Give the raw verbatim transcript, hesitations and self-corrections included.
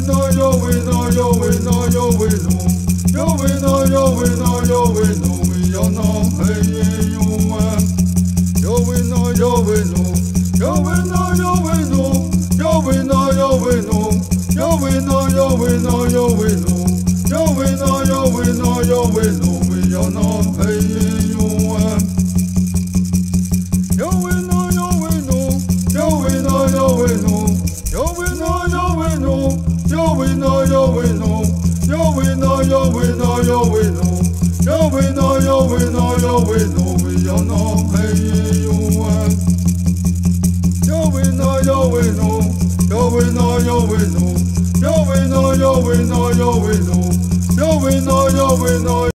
no, yo we no, yo we no, yo we no, yo we no, yo we no, yo we no, we yo no, hey you um, yo we no, yo we no, yo we no, yo we no, yo we no, yo we no, yo we no, yo we no, yo we no, yo we no, yo we no, yo we no, we yo no, hey you um, yo we no, yo we no, yo we no, yo we no. Yo we know, yo we know, yo we know, yo we know, yo we know, yo we know, yo we know, yo we know, yo we know, yo we know, we yo know, hey you um, yo we know, yo we know, yo we know, yo we know, yo we know, yo we know, yo we know, yo we know, yo we know.